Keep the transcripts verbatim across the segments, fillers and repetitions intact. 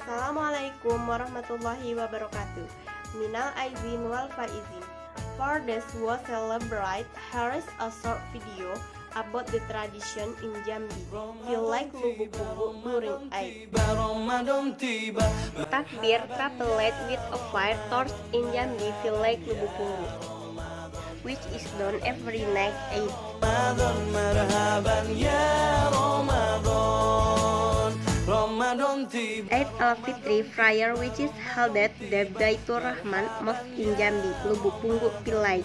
Assalamualaikum warahmatullahi wabarakatuh. Minal aizin wal faizin. For this was celebrate, here is a short video about the tradition in Jambi. Feel like lubu-lubu during Eid. Takbir coupled with a fire torch in Jambi feel like lubu-lubu, which is done every night Eid. Eid al-Fitri prayer which is held at the Baitur Rahman Mosque in Jambi, Lubuk Punggu, Pilai.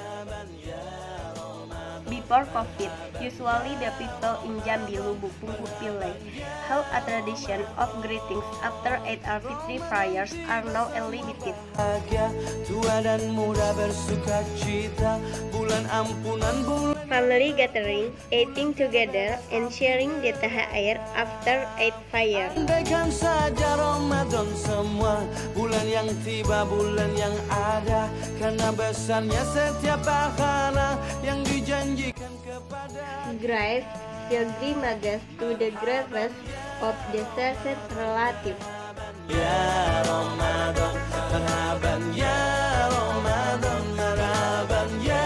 Before COVID, usually the people in Jambi, Lubuk Punggu, Pilai held a tradition of greetings after Eid al-Fitri prayers are now eliminated. Tua dan muda bersuka cita, bulan ampunan bulan. Family gathering, eating together, and sharing the T H R after Eid fire. Andaikan saja Ramadan semua, bulan yang tiba, bulan yang ada, karena besarnya setiap pahala yang dijanjikan kepada. Graves, pilgrimages to the graves of deceased relatives. Ya Ramadan, marhaban ya Ramadan, marhaban ya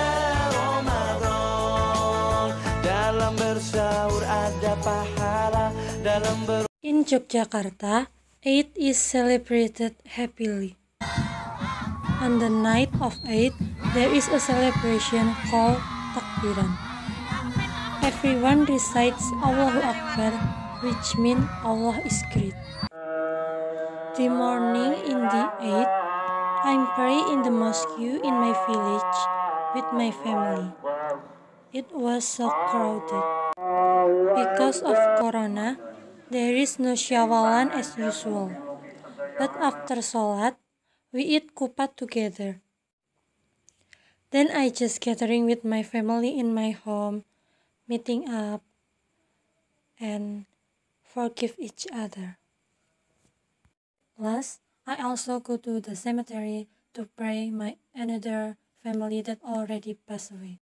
Ramadan. Dalam bersaur ada pahala, dalam ber. In Yogyakarta, Eid is celebrated happily. On the night of Eid, there is a celebration called Takbiran. Everyone recites Allahu Akbar, which means Allah is great. The morning in the Eid, I'm praying in the mosque in my village with my family. It was so crowded. Because of Corona, there is no syawalan as usual. But after Salat, we eat kupat together. Then I just gathering with my family in my home, meeting up, and forgive each other. Plus, I also go to the cemetery to pray my another family that already passed away.